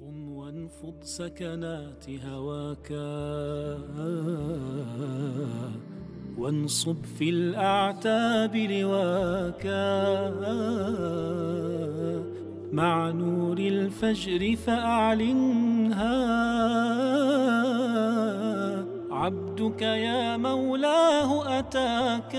قم وانفض سكنات هواك وانصب في الأعتاب لواك مع نور الفجر فأعلنها عبدك يا مولاه أتاك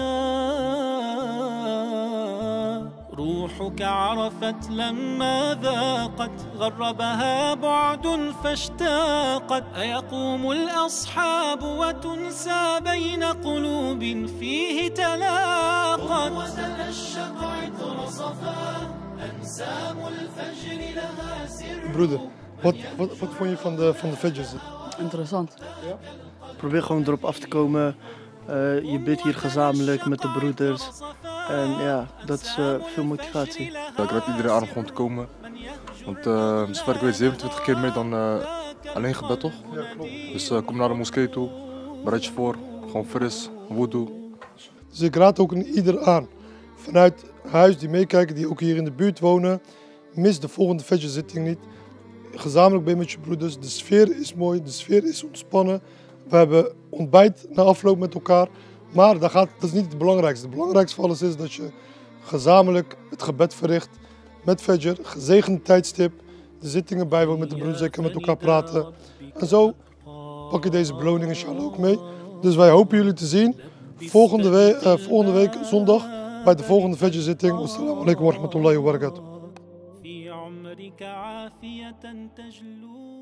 روحك عرفت لما ذاقت غربها بعد فاشتاقت أيقوم الأصحاب وتنسى بين قلوب فيه تلاقت وتنشق عطر صفا أنسام الفجر لها سر. Broeder, wat vond je van de Fajr? Interessant. Ja? Probeer gewoon erop af te komen. Je bidt hier gezamenlijk met de broeders. En ja, dat is veel motivatie. Ik raad iedereen aan om gewoon te komen. Want zover ik weet 27 keer meer dan alleen gebed, toch? Ja, klopt. Dus kom naar de moskee toe, bereid je voor, gewoon fris, wudu. Dus ik raad ook ieder aan, vanuit huis die meekijken, die ook hier in de buurt wonen, mis de volgende Fajr-zitting niet. Gezamenlijk ben je met je broeders, de sfeer is mooi, de sfeer is ontspannen. We hebben ontbijt na afloop met elkaar, maar dat is niet het belangrijkste. Het belangrijkste van alles is dat je gezamenlijk het gebed verricht met Fajr, gezegende tijdstip, de zittingen bijwoont met de broeders, je kan met elkaar praten. En zo pak je deze beloning inshallah ook mee. Dus wij hopen jullie te zien volgende week zondag bij de volgende Fajr-zitting. Wassalamu alaikum wa rahmatullahi wa barakatuh.